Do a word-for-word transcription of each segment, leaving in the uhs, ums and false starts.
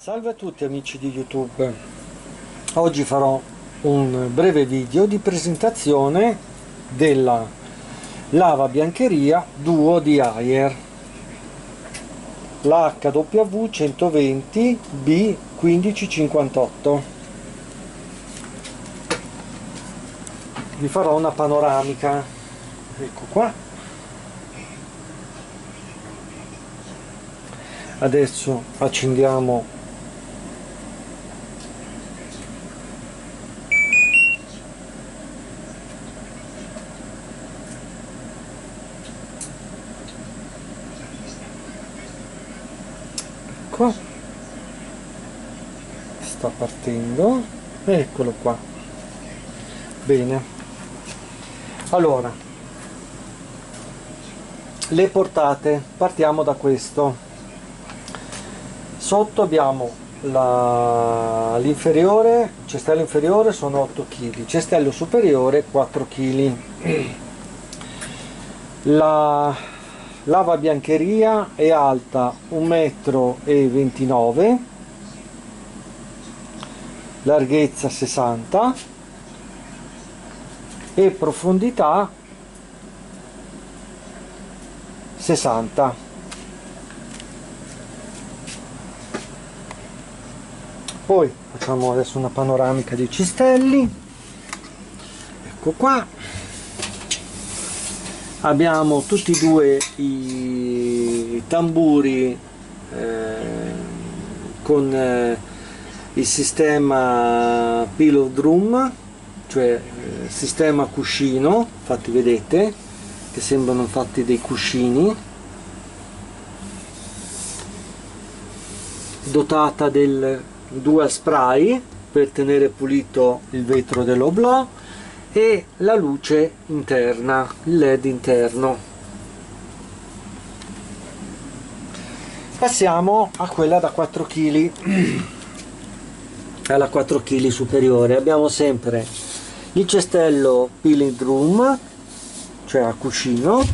Salve a tutti amici di YouTube, oggi farò un breve video di presentazione della lavabiancheria Duo di Haier, la H W centoventi B quindici cinquantotto. Vi farò una panoramica, ecco qua. Adesso accendiamo qua, sta partendo, eccolo qua. Bene, allora le portate, partiamo da questo. Sotto abbiamo l'inferiore, cestello inferiore sono otto chili, cestello superiore quattro chili. La lavabiancheria è alta un metro e ventinove, larghezza sessanta e profondità sessanta. Poi facciamo adesso una panoramica dei cestelli. Ecco qua, abbiamo tutti e due i tamburi eh, con eh, il sistema pillow drum, cioè eh, sistema cuscino, infatti vedete che sembrano infatti dei cuscini, dotata del dual spray per tenere pulito il vetro dell'oblò e la luce interna, il led interno. Passiamo a quella da quattro chili, alla quattro chili superiore. Abbiamo sempre il cestello peeling drum, cioè a cuscino,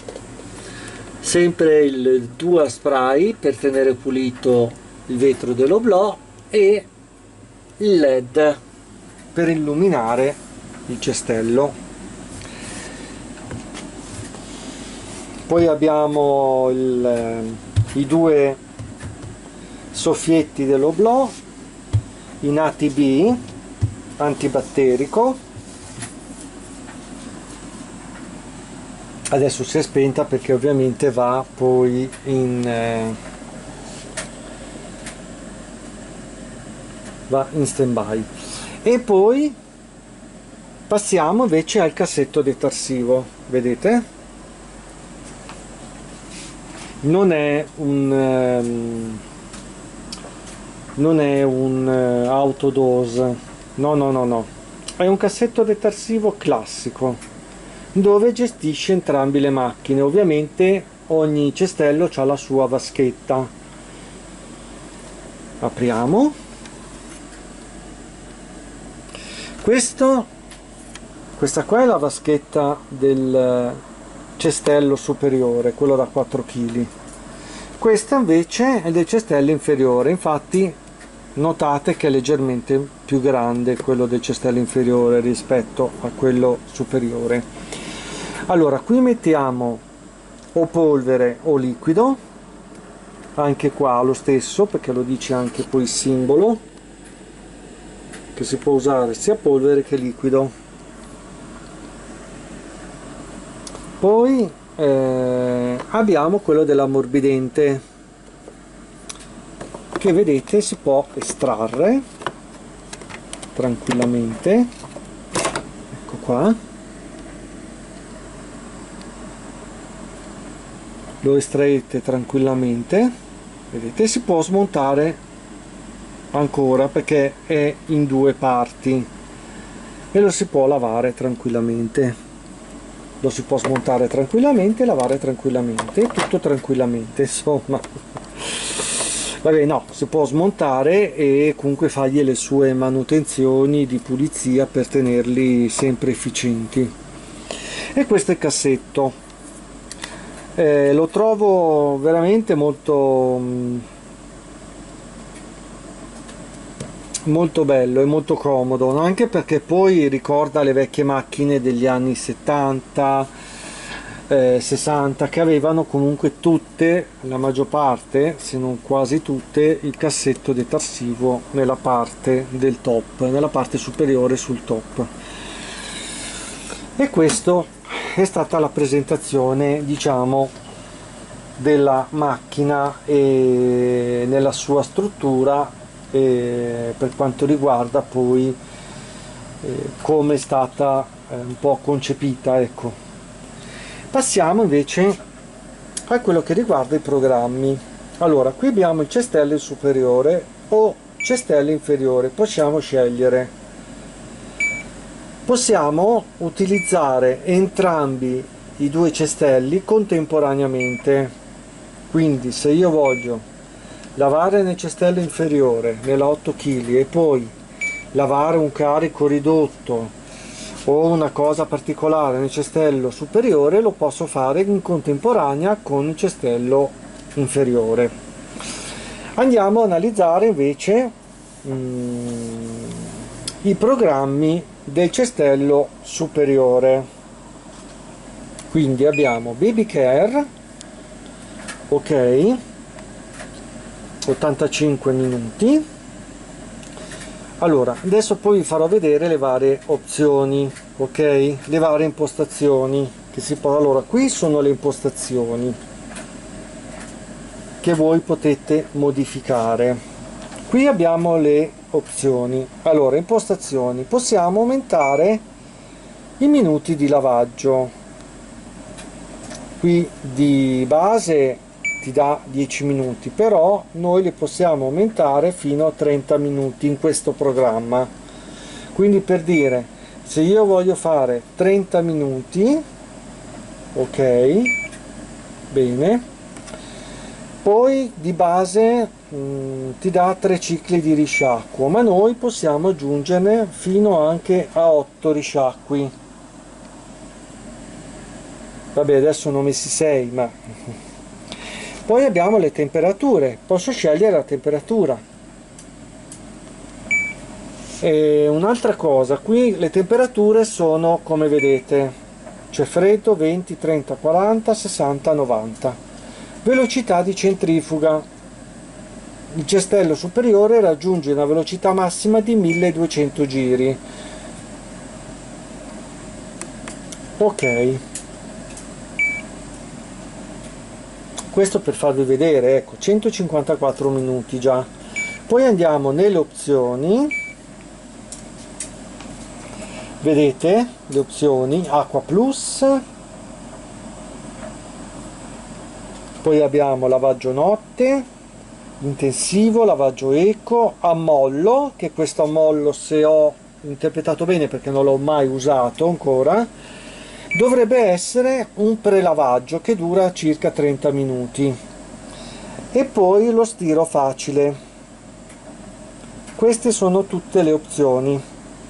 sempre il dual spray per tenere pulito il vetro dell'oblò e il led per illuminare il cestello. Poi abbiamo il, i due soffietti dell'oblò in A T B antibatterico. Adesso si è spenta perché ovviamente va poi in eh, va in stand by. E poi passiamo invece al cassetto detersivo. Vedete, non è un um, non è un uh, autodose, no no no no è un cassetto detersivo classico dove gestisce entrambe le macchine. Ovviamente ogni cestello ha la sua vaschetta. Apriamo questo. Questa qua è la vaschetta del cestello superiore, quello da quattro chili. Questa invece è del cestello inferiore, infatti notate che è leggermente più grande quello del cestello inferiore rispetto a quello superiore. Allora, qui mettiamo o polvere o liquido, anche qua lo stesso, perché lo dice anche poi il simbolo, che si può usare sia polvere che liquido. Poi eh, abbiamo quello dell'ammorbidente, che vedete si può estrarre tranquillamente. Ecco qua, lo estraete tranquillamente, vedete, si può smontare ancora perché è in due parti e lo si può lavare tranquillamente. Lo si può smontare tranquillamente, lavare tranquillamente, tutto tranquillamente, insomma. Vabbè, no, si può smontare e comunque fargli le sue manutenzioni di pulizia per tenerli sempre efficienti. E questo è il cassetto. Eh, lo trovo veramente molto molto bello e molto comodo, anche perché poi ricorda le vecchie macchine degli anni settanta, eh, sessanta, che avevano comunque tutte, la maggior parte, se non quasi tutte, il cassetto detersivo nella parte del top, nella parte superiore sul top. E questo è stata la presentazione, diciamo, della macchina e nella sua struttura, e per quanto riguarda poi eh, come è stata eh, un po' concepita, ecco. Passiamo invece a quello che riguarda i programmi. Allora, qui abbiamo il cestello superiore o cestello inferiore, possiamo scegliere. Possiamo utilizzare entrambi i due cestelli contemporaneamente, quindi se io voglio lavare nel cestello inferiore nella otto chili e poi lavare un carico ridotto o una cosa particolare nel cestello superiore, lo posso fare in contemporanea con il cestello inferiore. Andiamo a analizzare invece mm, i programmi del cestello superiore. Quindi abbiamo Baby Care, ok, ottantacinque minuti. Allora, adesso poi vi farò vedere le varie opzioni, ok, le varie impostazioni che si può. Allora, qui sono le impostazioni che voi potete modificare. Qui abbiamo le opzioni. Allora, impostazioni, possiamo aumentare i minuti di lavaggio. Qui di base ti dà dieci minuti, però noi li possiamo aumentare fino a trenta minuti in questo programma. Quindi, per dire, se io voglio fare trenta minuti, ok, bene, poi di base mh, ti dà tre cicli di risciacquo, ma noi possiamo aggiungerne fino anche a otto risciacqui. Vabbè, adesso ne ho messi sei, ma poi abbiamo le temperature, posso scegliere la temperatura. E un'altra cosa, qui le temperature sono come vedete, c'è freddo, venti, trenta, quaranta, sessanta, novanta. Velocità di centrifuga, il cestello superiore raggiunge una velocità massima di milleduecento giri. Ok, questo per farvi vedere, ecco, centocinquantaquattro minuti già. Poi andiamo nelle opzioni, vedete le opzioni Acqua Plus, poi abbiamo lavaggio notte, intensivo, lavaggio eco, ammollo, che questo ammollo, se ho interpretato bene perché non l'ho mai usato ancora, dovrebbe essere un prelavaggio che dura circa trenta minuti. E poi lo stiro facile. Queste sono tutte le opzioni.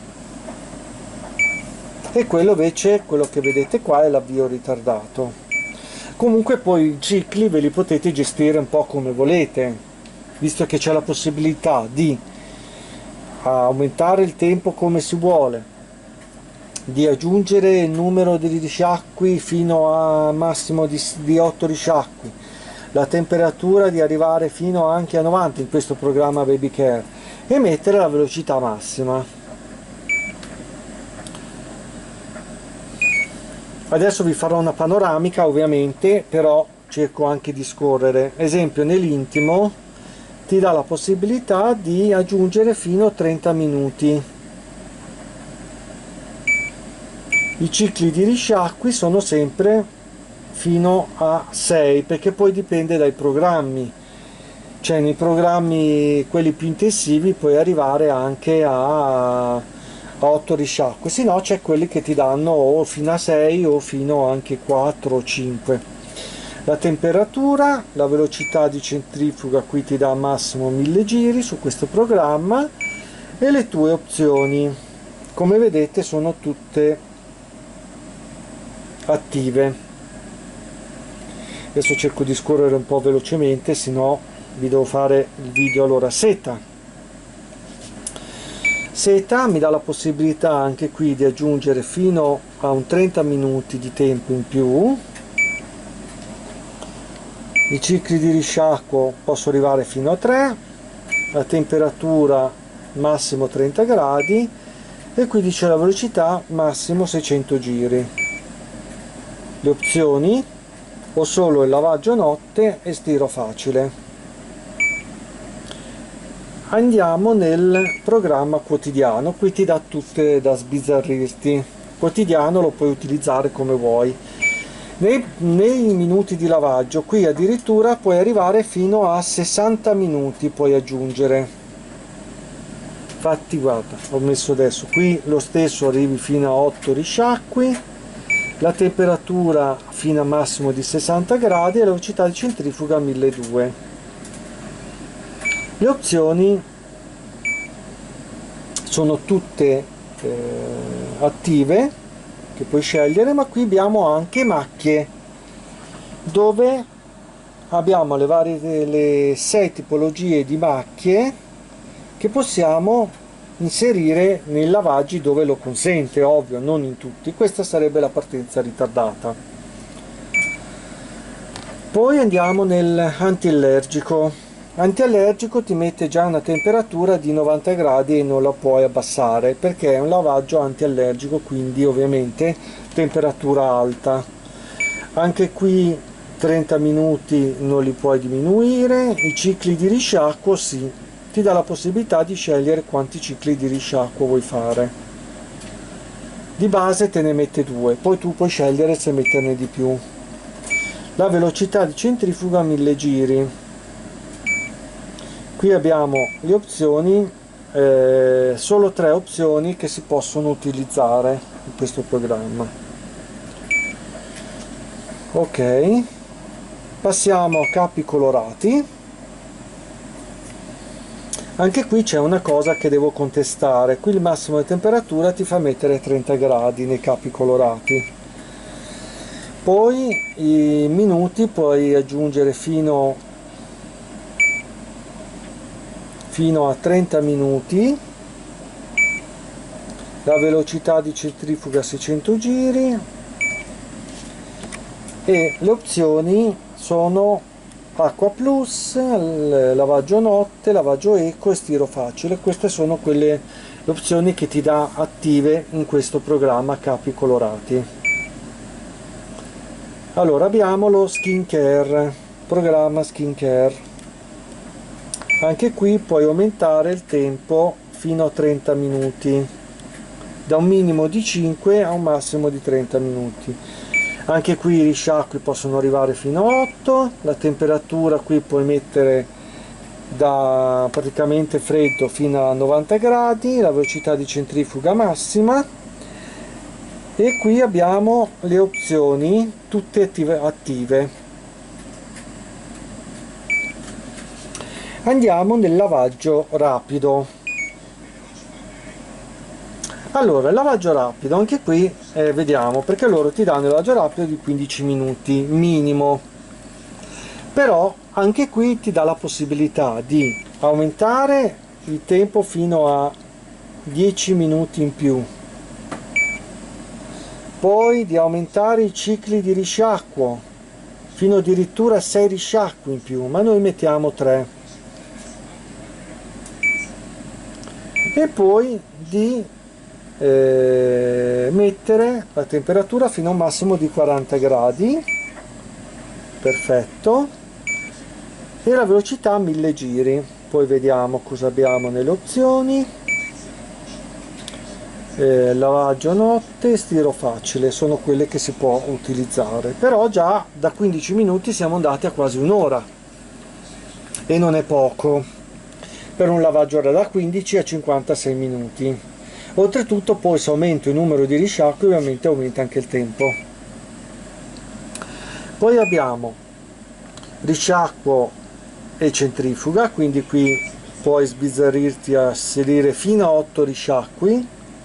E quello invece, quello che vedete qua, è l'avvio ritardato. Comunque poi i cicli ve li potete gestire un po' come volete, visto che c'è la possibilità di aumentare il tempo come si vuole, di aggiungere il numero di risciacqui fino a massimo di, di otto risciacqui, la temperatura di arrivare fino anche a novanta in questo programma Baby Care, e mettere la velocità massima. Adesso vi farò una panoramica, ovviamente, però cerco anche di scorrere. Esempio, nell'intimo ti dà la possibilità di aggiungere fino a trenta minuti. I cicli di risciacqui sono sempre fino a sei, perché poi dipende dai programmi. Cioè, nei programmi quelli più intensivi puoi arrivare anche a otto risciacque, se no c'è quelli che ti danno o fino a sei o fino anche quattro o cinque. La temperatura, la velocità di centrifuga, qui ti dà massimo mille giri su questo programma, e le tue opzioni, come vedete, sono tutte attive. Adesso cerco di scorrere un po' velocemente, se no vi devo fare il video. Allora, seta. Seta mi dà la possibilità anche qui di aggiungere fino a un trenta minuti di tempo in più. I cicli di risciacquo posso arrivare fino a tre, la temperatura massimo trenta gradi e qui dice la velocità massimo seicento giri. Le opzioni: o solo il lavaggio notte e stiro facile. Andiamo nel programma quotidiano, qui ti dà tutte da sbizzarrirti. Quotidiano lo puoi utilizzare come vuoi. Nei, nei minuti di lavaggio qui addirittura puoi arrivare fino a sessanta minuti, puoi aggiungere. Infatti guarda, ho messo adesso qui lo stesso, arrivi fino a otto risciacqui, la temperatura fino a massimo di sessanta gradi e la velocità di centrifuga milleduecento. Le opzioni sono tutte eh, attive che puoi scegliere, ma qui abbiamo anche macchie, dove abbiamo le varie le sei tipologie di macchie che possiamo inserire nei lavaggi dove lo consente, ovvio, non in tutti. Questa sarebbe la partenza ritardata. Poi andiamo nel antiallergico. Antiallergico ti mette già una temperatura di novanta gradi e non la puoi abbassare perché è un lavaggio antiallergico, quindi ovviamente temperatura alta. Anche qui trenta minuti non li puoi diminuire. I cicli di risciacquo sì, ti dà la possibilità di scegliere quanti cicli di risciacquo vuoi fare. Di base te ne mette due, poi tu puoi scegliere se metterne di più. La velocità di centrifuga mille giri. Qui abbiamo le opzioni, eh, solo tre opzioni che si possono utilizzare in questo programma. Ok, passiamo a capi colorati. Anche qui c'è una cosa che devo contestare. Qui il massimo di temperatura ti fa mettere trenta gradi nei capi colorati. Poi i minuti puoi aggiungere fino fino a trenta minuti, la velocità di centrifuga seicento giri e le opzioni sono acqua plus, lavaggio notte, lavaggio eco e stiro facile. Queste sono quelle le opzioni che ti dà attive in questo programma capi colorati. Allora abbiamo lo skin care, programma skin care. Anche qui puoi aumentare il tempo fino a trenta minuti, da un minimo di cinque a un massimo di trenta minuti. Anche qui i risciacqui possono arrivare fino a otto, la temperatura qui puoi mettere da praticamente freddo fino a novanta gradi, la velocità di centrifuga massima e qui abbiamo le opzioni tutte attive. attive. Andiamo nel lavaggio rapido. Allora, il lavaggio rapido, anche qui eh, vediamo, perché loro ti danno il lavaggio rapido di quindici minuti minimo, però anche qui ti dà la possibilità di aumentare il tempo fino a dieci minuti in più, poi di aumentare i cicli di risciacquo fino addirittura a sei risciacqui in più, ma noi mettiamo tre. E poi di eh, mettere la temperatura fino a un massimo di quaranta gradi, perfetto, e la velocità a mille giri. Poi vediamo cosa abbiamo nelle opzioni. Eh, lavaggio notte, stiro facile, sono quelle che si può utilizzare, però già da quindici minuti siamo andati a quasi un'ora e non è poco per un lavaggio da quindici a cinquantasei minuti. Oltretutto poi se aumento il numero di risciacqui ovviamente aumenta anche il tempo. Poi abbiamo risciacquo e centrifuga, quindi qui puoi sbizzarrirti a salire fino a otto risciacqui.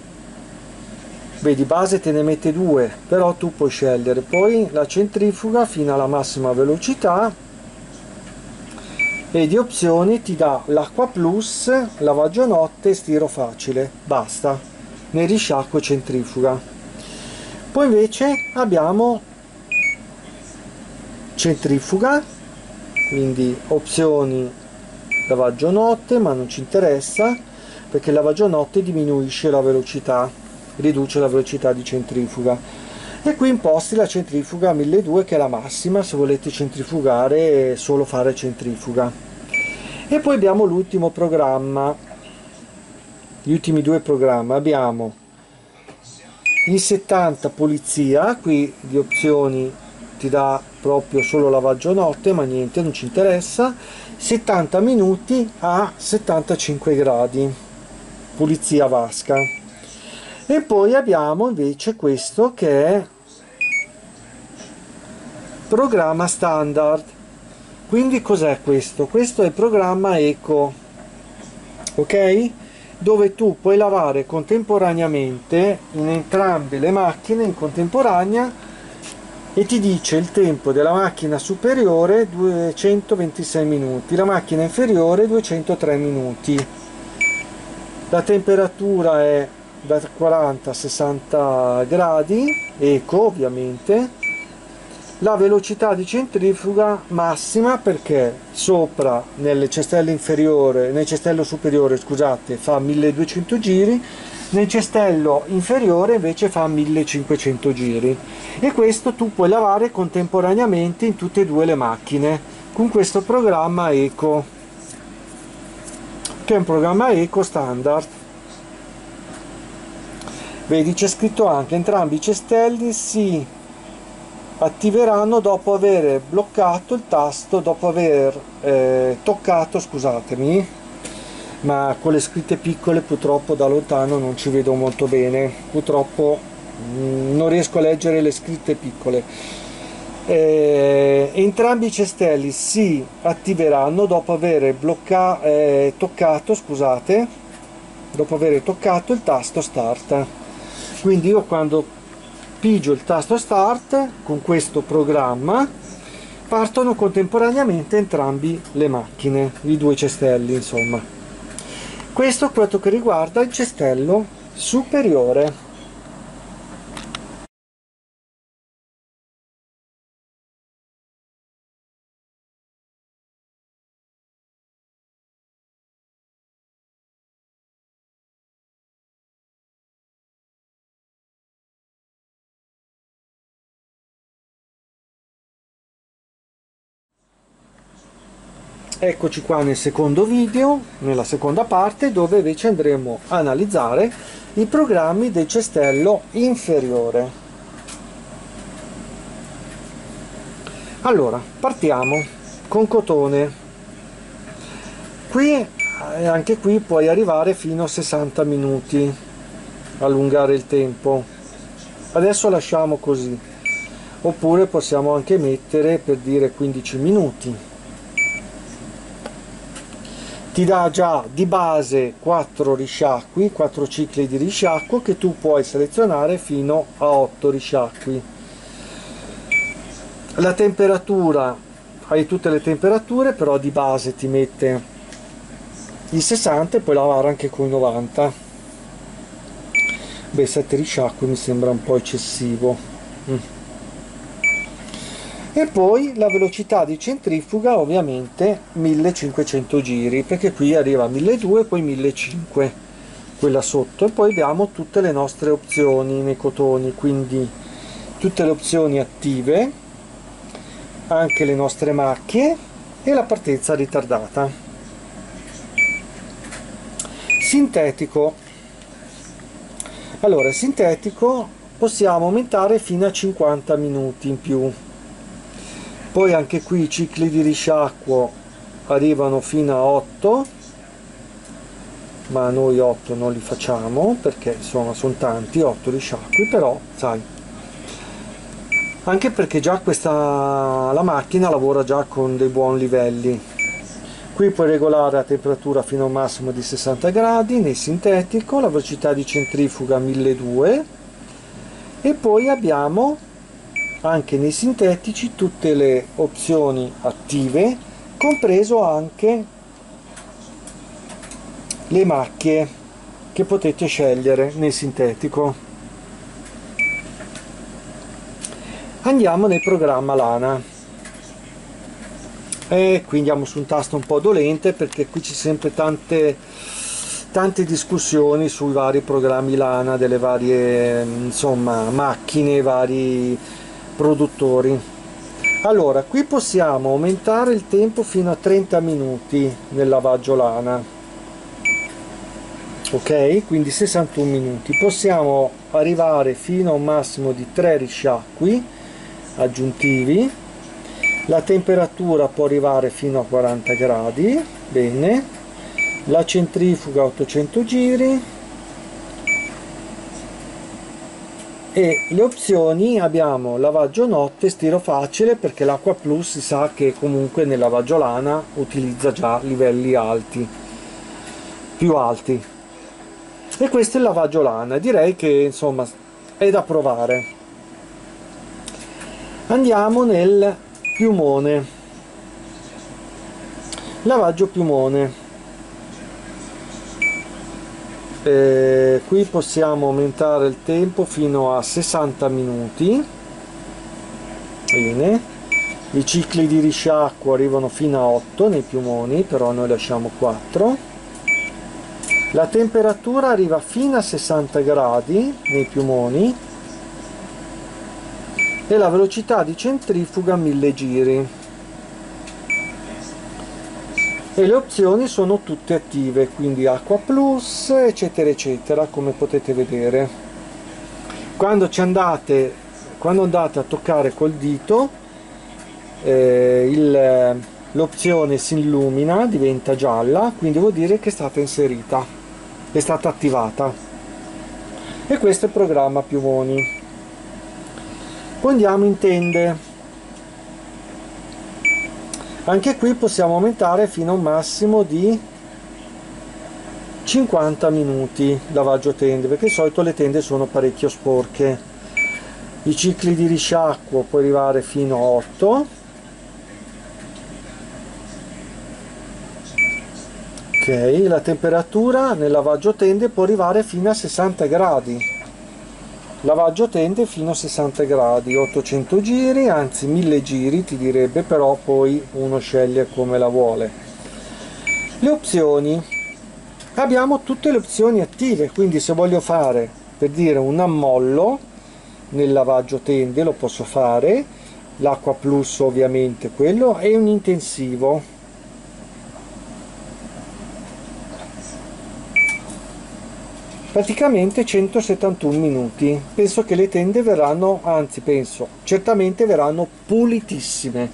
Vedi, base te ne mette due, però tu puoi scegliere. Poi la centrifuga fino alla massima velocità e di opzioni ti dà l'acqua plus, lavaggio notte e stiro facile, basta, ne risciacquo e centrifuga. Poi invece abbiamo centrifuga, quindi opzioni lavaggio notte, ma non ci interessa perché il lavaggio notte diminuisce la velocità, riduce la velocità di centrifuga. E qui imposti la centrifuga a milleduecento, che è la massima se volete centrifugare e solo fare centrifuga. E poi abbiamo l'ultimo programma, gli ultimi due programmi. Abbiamo in settanta pulizia, qui di opzioni ti dà proprio solo lavaggio notte, ma niente, non ci interessa. settanta minuti a settantacinque gradi, pulizia vasca. E poi abbiamo invece questo che è programma standard. Quindi cos'è questo? Questo è il programma eco, ok? Dove tu puoi lavare contemporaneamente in entrambe le macchine in contemporanea e ti dice il tempo della macchina superiore duecentoventisei minuti, la macchina inferiore duecentotre minuti. La temperatura è da quaranta a sessanta gradi, eco ovviamente. La velocità di centrifuga massima, perché sopra nel cestello inferiore, nel cestello superiore scusate, fa milleduecento giri, nel cestello inferiore invece fa millecinquecento giri, e questo tu puoi lavare contemporaneamente in tutte e due le macchine con questo programma eco, che è un programma eco standard. Vedi, c'è scritto anche entrambi i cestelli si attiveranno dopo aver bloccato il tasto, dopo aver eh, toccato, scusatemi, ma con le scritte piccole purtroppo da lontano non ci vedo molto bene, purtroppo mh, non riesco a leggere le scritte piccole. Eh, entrambi i cestelli si attiveranno dopo aver blocca, eh, toccato, scusate, dopo aver toccato il tasto start. Quindi io quando pigio il tasto start con questo programma partono contemporaneamente entrambi le macchine, i due cestelli insomma. Questo è quello che riguarda il cestello superiore. Eccoci qua nel secondo video, nella seconda parte, dove invece andremo a analizzare i programmi del cestello inferiore. Allora, partiamo con cotone. Qui, anche qui puoi arrivare fino a sessanta minuti, allungare il tempo. Adesso lasciamo così, oppure possiamo anche mettere, per dire, quindici minuti. Ti dà già di base quattro risciacqui, quattro cicli di risciacquo che tu puoi selezionare fino a otto risciacqui. La temperatura, hai tutte le temperature, però di base ti mette i sessanta e puoi lavare anche con i novanta. Beh, sette risciacqui mi sembra un po' eccessivo. Mm. E poi la velocità di centrifuga ovviamente millecinquecento giri, perché qui arriva a milleduecento, poi millecinquecento, quella sotto. E poi abbiamo tutte le nostre opzioni nei cotoni, quindi tutte le opzioni attive, anche le nostre macchie e la partenza ritardata. Sintetico. Allora, sintetico possiamo aumentare fino a cinquanta minuti in più. Poi anche qui i cicli di risciacquo arrivano fino a otto, ma noi otto non li facciamo perché insomma sono tanti, otto risciacqui, però sai, anche perché già questa la macchina lavora già con dei buoni livelli. Qui puoi regolare la temperatura fino a un massimo di sessanta gradi nel sintetico, la velocità di centrifuga milleduecento, e poi abbiamo anche nei sintetici tutte le opzioni attive compreso anche le macchie che potete scegliere nel sintetico. Andiamo nel programma Lana e qui andiamo su un tasto un po' dolente, perché qui c'è sempre tante tante discussioni sui vari programmi Lana delle varie, insomma, macchine, vari produttori. Allora, qui possiamo aumentare il tempo fino a trenta minuti nel lavaggio lana, ok? Quindi sessantuno minuti. Possiamo arrivare fino a un massimo di tre risciacqui aggiuntivi. La temperatura può arrivare fino a quaranta gradi, bene. La centrifuga a ottocento giri. E le opzioni abbiamo lavaggio notte, stiro facile, perché l'Aqua Plus si sa che comunque nel lavaggio lana utilizza già livelli alti, più alti. E questo è il lavaggio lana, direi che insomma è da provare. Andiamo nel piumone, lavaggio piumone. Eh, qui possiamo aumentare il tempo fino a sessanta minuti, bene. I cicli di risciacquo arrivano fino a otto nei piumoni, però noi lasciamo quattro. La temperatura arriva fino a sessanta gradi nei piumoni e la velocità di centrifuga mille giri. E le opzioni sono tutte attive, quindi Aqua Plus, eccetera eccetera, come potete vedere. Quando ci andate, quando andate a toccare col dito, eh, l'opzione si illumina, diventa gialla, quindi vuol dire che è stata inserita, è stata attivata. E questo è il programma piumoni. Poi andiamo in tende. Anche qui possiamo aumentare fino a un massimo di cinquanta minuti lavaggio tende, perché di solito le tende sono parecchio sporche. I cicli di risciacquo può arrivare fino a otto. Ok, la temperatura nel lavaggio tende può arrivare fino a sessanta gradi. Lavaggio tende fino a sessanta gradi, ottocento giri, anzi mille giri ti direbbe, però poi uno sceglie come la vuole. Le opzioni, abbiamo tutte le opzioni attive, quindi se voglio fare, per dire, un ammollo nel lavaggio tende lo posso fare, l'Aqua Plus ovviamente quello, e un intensivo. Praticamente centosettantuno minuti. Penso che le tende verranno, anzi penso, certamente verranno pulitissime.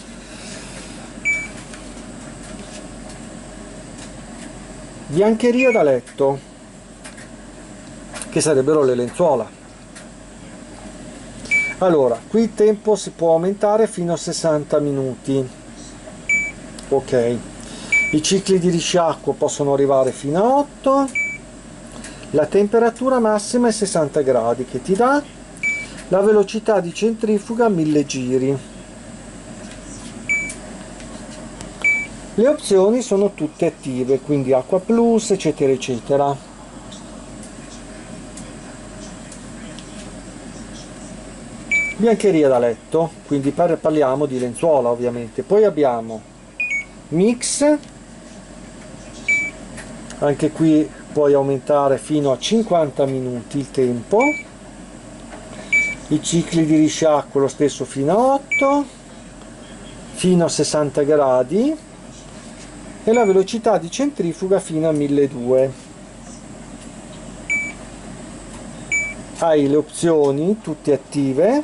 Biancheria da letto, che sarebbero le lenzuola. Allora, qui il tempo si può aumentare fino a sessanta minuti. Ok. I cicli di risciacquo possono arrivare fino a otto. La temperatura massima è sessanta gradi, che ti dà la velocità di centrifuga mille giri. Le opzioni sono tutte attive, quindi Aqua Plus, eccetera eccetera. Biancheria da letto, quindi parliamo di lenzuola ovviamente. Poi abbiamo mix, anche qui puoi aumentare fino a cinquanta minuti il tempo. I cicli di risciacquo lo stesso fino a otto, fino a sessanta gradi, e la velocità di centrifuga fino a milleduecento. Hai le opzioni tutte attive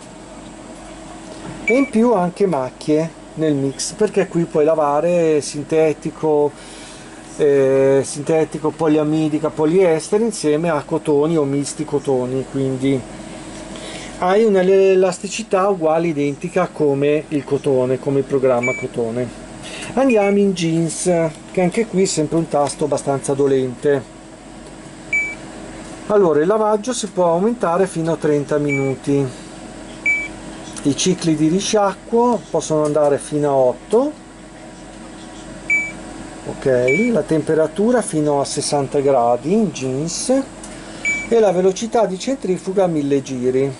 e in più anche macchie nel mix, perché qui puoi lavare sintetico, Eh, sintetico, poliamidica, poliestere insieme a cotoni o misti cotoni, quindi hai un'elasticità uguale, identica come il cotone, come il programma cotone. Andiamo in jeans, che anche qui è sempre un tasto abbastanza dolente. Allora, il lavaggio si può aumentare fino a trenta minuti. I cicli di risciacquo possono andare fino a otto. ok, la temperatura fino a sessanta gradi in jeans e la velocità di centrifuga a mille giri.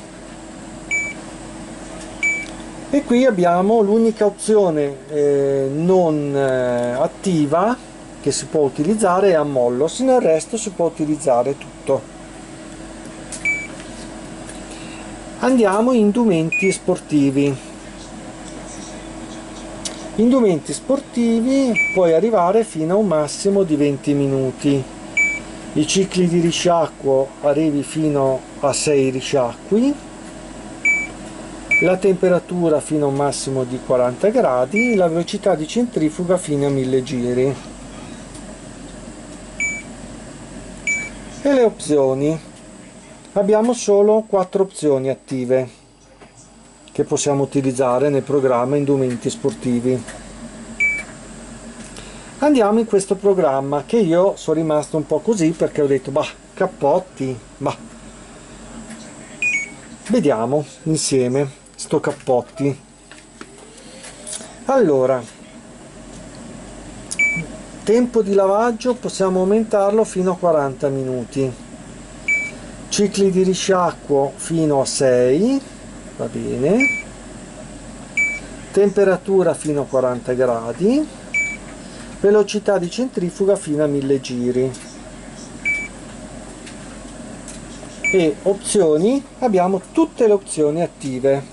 E qui abbiamo l'unica opzione eh, non eh, attiva che si può utilizzare è ammollo, sino al resto si può utilizzare tutto. Andiamo in indumenti sportivi. Indumenti sportivi puoi arrivare fino a un massimo di venti minuti. I cicli di risciacquo arrivi fino a sei risciacqui. La temperatura fino a un massimo di quaranta gradi, la velocità di centrifuga fino a mille giri. E le opzioni. Abbiamo solo quattro opzioni attive che possiamo utilizzare nel programma indumenti sportivi. Andiamo in questo programma che io sono rimasto un po' così perché ho detto bah, cappotti, bah. Vediamo insieme sto cappotti. Allora, tempo di lavaggio possiamo aumentarlo fino a quaranta minuti, cicli di risciacquo fino a sei, va bene, temperatura fino a quaranta gradi, velocità di centrifuga fino a mille giri. E opzioni, abbiamo tutte le opzioni attive.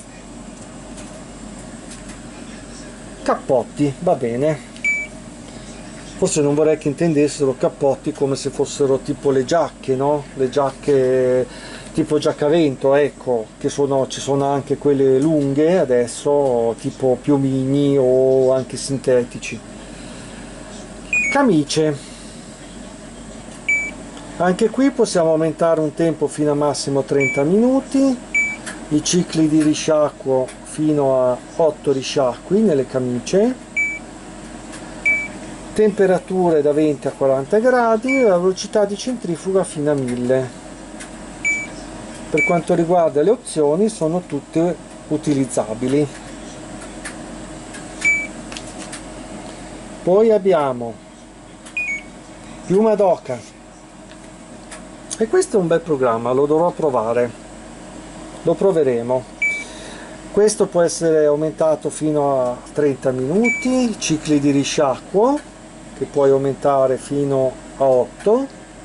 Cappotti, va bene. Forse non vorrei che intendessero cappotti come se fossero tipo le giacche, no? Le giacche tipo giaccavento, ecco, che sono, ci sono anche quelle lunghe adesso, tipo piumini o anche sintetici. Camicie. Anche qui possiamo aumentare un tempo fino a massimo trenta minuti, i cicli di risciacquo fino a otto risciacqui nelle camicie, temperature da venti a quaranta gradi e la velocità di centrifuga fino a mille. Per quanto riguarda le opzioni sono tutte utilizzabili. Poi abbiamo piuma d'oca. E questo è un bel programma, lo dovrò provare, lo proveremo. Questo può essere aumentato fino a trenta minuti, cicli di risciacquo che puoi aumentare fino a otto,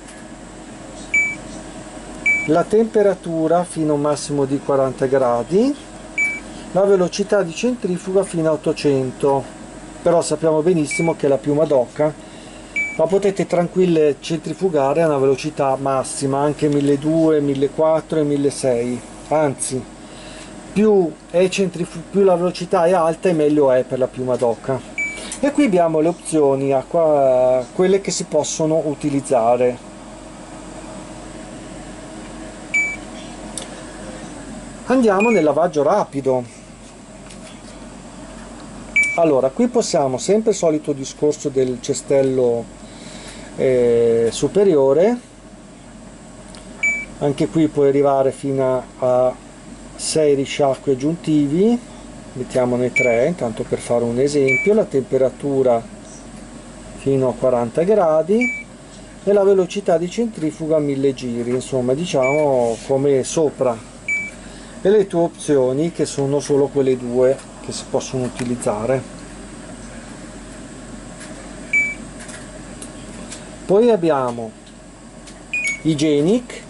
la temperatura fino a un massimo di quaranta gradi, la velocità di centrifuga fino a ottocento, però sappiamo benissimo che la piuma d'oca ma potete tranquille centrifugare a una velocità massima, anche milleduecento, millequattrocento e milleseicento, anzi più, è più la velocità è alta e meglio è per la piuma d'oca. E qui abbiamo le opzioni, acqua, quelle che si possono utilizzare. Andiamo nel lavaggio rapido. Allora, qui possiamo, sempre il solito discorso del cestello eh, superiore, anche qui puoi arrivare fino a sei risciacqui aggiuntivi, mettiamone tre, intanto per fare un esempio, la temperatura fino a quaranta gradi e la velocità di centrifuga a mille giri, insomma diciamo come sopra, e le tue opzioni che sono solo quelle due che si possono utilizzare. Poi abbiamo Hygienic,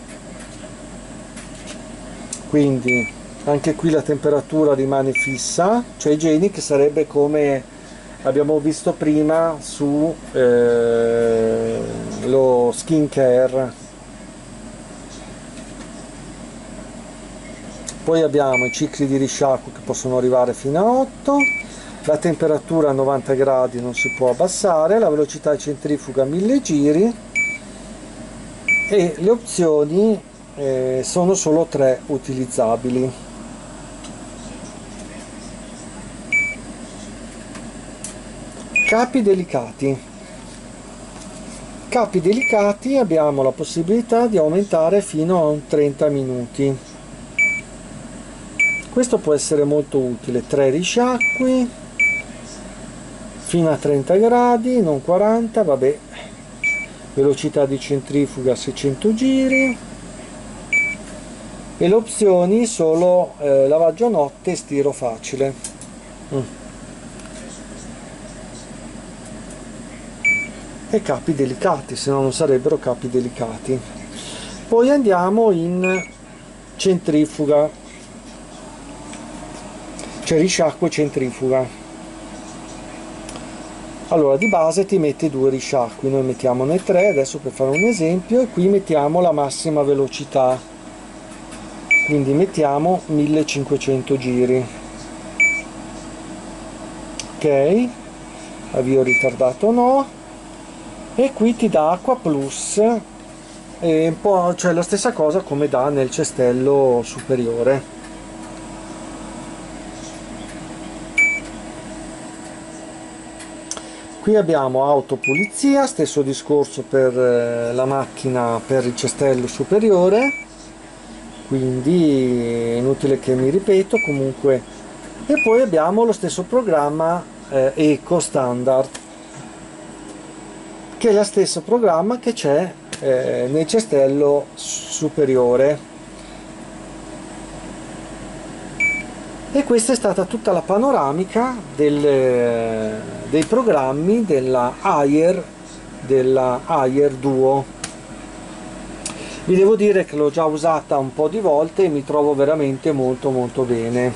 quindi anche qui la temperatura rimane fissa, cioè Hygienic sarebbe come abbiamo visto prima su eh, lo skin care. Poi abbiamo i cicli di risciacquo che possono arrivare fino a otto, la temperatura a novanta gradi non si può abbassare, la velocità centrifuga a mille giri e le opzioni eh, sono solo tre utilizzabili. Capi delicati. Capi delicati abbiamo la possibilità di aumentare fino a un trenta minuti. Questo può essere molto utile, tre risciacqui, fino a trenta gradi, non quaranta, vabbè, velocità di centrifuga seicento giri, e le opzioni solo eh, lavaggio notte e stiro facile. mm. E capi delicati, se no non sarebbero capi delicati. Poi andiamo in centrifuga, cioè risciacquo e centrifuga. Allora, di base ti metti due risciacqui, noi mettiamone tre adesso per fare un esempio, e qui mettiamo la massima velocità, quindi mettiamo millecinquecento giri. Ok, avvio ritardato no, e qui ti dà acqua plus, e un po', cioè la stessa cosa come dà nel cestello superiore. Qui abbiamo autopulizia, stesso discorso per eh, la macchina per il cestello superiore, quindi è inutile che mi ripeto comunque. E poi abbiamo lo stesso programma eh, Eco Standard, che è lo stesso programma che c'è eh, nel cestello superiore. E questa è stata tutta la panoramica del, dei programmi della Haier, della Haier Duo. Vi devo dire che l'ho già usata un po' di volte e mi trovo veramente molto molto bene.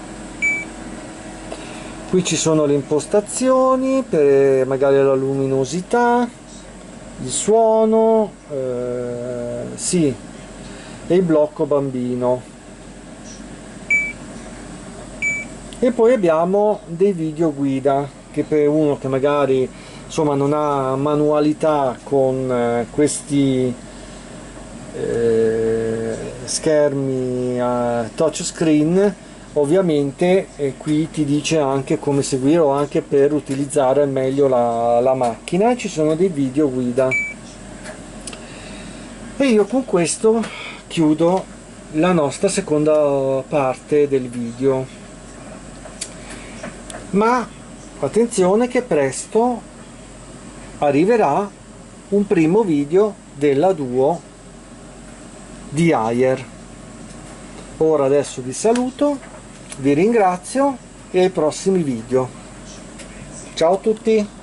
Qui ci sono le impostazioni per magari la luminosità, il suono, eh, sì, e il blocco bambino. E poi abbiamo dei video guida, che per uno che magari insomma non ha manualità con eh, questi eh, schermi a touchscreen, ovviamente eh, qui ti dice anche come seguire, o anche per utilizzare meglio la, la macchina. Ci sono dei video guida, e io con questo chiudo la nostra seconda parte del video. Ma attenzione che presto arriverà un primo video della Duo di Haier. Ora adesso vi saluto, vi ringrazio e ai prossimi video. Ciao a tutti!